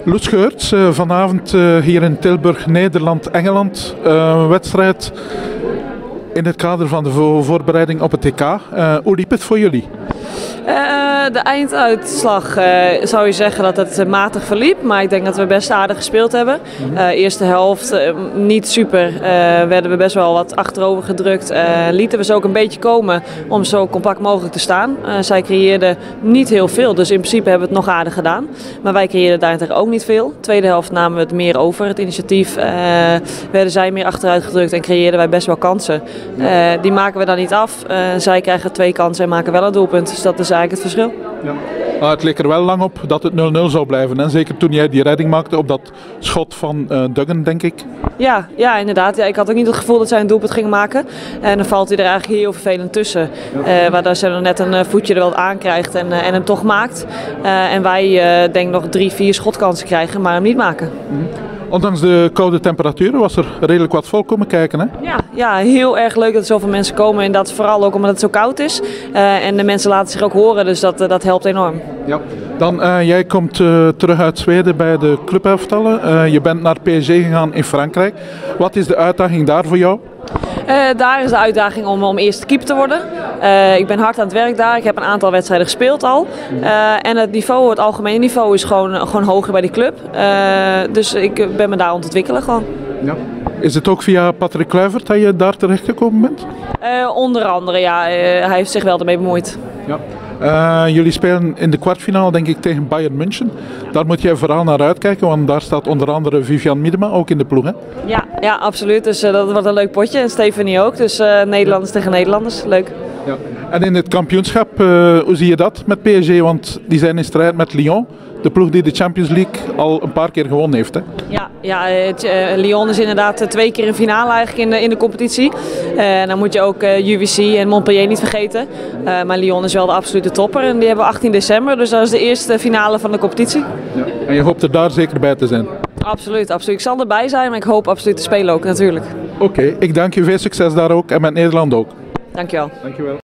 Loes Geurts, vanavond hier in Tilburg, Nederland-Engeland. Wedstrijd in het kader van de voorbereiding op het EK. Hoe liep het voor jullie? De einduitslag zou je zeggen dat het matig verliep, maar ik denk dat we best aardig gespeeld hebben. Eerste helft niet super, werden we best wel wat achterover gedrukt. Lieten we ze ook een beetje komen om zo compact mogelijk te staan. Zij creëerden niet heel veel, dus in principe hebben we het nog aardig gedaan. Maar wij creëerden daarentegen ook niet veel. Tweede helft namen we het meer over, het initiatief. Werden zij meer achteruit gedrukt en creëerden wij best wel kansen. Die maken we dan niet af. Zij krijgen 2 kansen en maken wel een doelpunt, dus dat is eigenlijk het verschil. Ja. Het leek er wel lang op dat het 0-0 zou blijven. Hè? Zeker toen jij die redding maakte op dat schot van Duggan, denk ik. Ja, inderdaad. Ja, ik had ook niet het gevoel dat zij een doelpunt gingen maken. En dan valt hij er eigenlijk heel vervelend tussen. Waardoor ze er net een voetje er wel aan krijgt en hem toch maakt. En wij denk nog 3-4 schotkansen krijgen, maar hem niet maken. Ondanks de koude temperaturen was er redelijk wat volk komen kijken, hè? Ja, heel erg leuk dat er zoveel mensen komen. En dat vooral ook omdat het zo koud is. En de mensen laten zich ook horen, dus dat helpt enorm. Ja. Dan, jij komt terug uit Zweden bij de clubelftallen. Je bent naar PSG gegaan in Frankrijk. Wat is de uitdaging daar voor jou? Daar is de uitdaging om eerste keeper te worden. Ik ben hard aan het werk daar. Ik heb een aantal wedstrijden gespeeld al. En het niveau, het algemene niveau is gewoon hoger bij die club. Dus ik ben me daar aan het ontwikkelen gewoon. Ja. Is het ook via Patrick Kluivert dat je daar terechtgekomen bent? Onder andere, ja. Hij heeft zich wel ermee bemoeid. Ja. Jullie spelen in de kwartfinale denk ik tegen Bayern München. Daar moet jij vooral naar uitkijken, want daar staat onder andere Vivian Miedema ook in de ploeg, hè? Ja, absoluut. Dus dat wordt een leuk potje. En Stephanie ook. Dus Nederlanders tegen Nederlanders. Leuk. Ja. En in het kampioenschap, hoe zie je dat met PSG? Want die zijn in strijd met Lyon. De ploeg die de Champions League al een paar keer gewonnen heeft, hè? Lyon is inderdaad 2 keer in finale eigenlijk in de competitie. Dan moet je ook UVC en Montpellier niet vergeten. Maar Lyon is wel de absolute topper en die hebben we 18 december. Dus dat is de eerste finale van de competitie. Ja. En je hoopt er daar zeker bij te zijn? Absoluut. Ik zal erbij zijn, maar ik hoop absoluut te spelen ook natuurlijk. Oké, ik dank je. Veel succes daar ook en met Nederland ook. Dankjewel. Dankjewel.